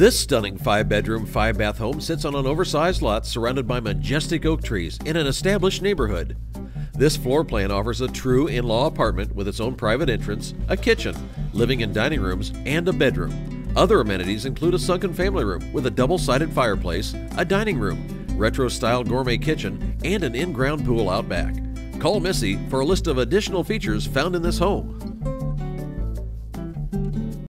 This stunning 5-bedroom, 5-bath home sits on an oversized lot surrounded by majestic oak trees in an established neighborhood. This floor plan offers a true in-law apartment with its own private entrance, a kitchen, living and dining rooms, and a bedroom. Other amenities include a sunken family room with a double-sided fireplace, a dining room, retro-style gourmet kitchen, and an in-ground pool out back. Call Missy for a list of additional features found in this home.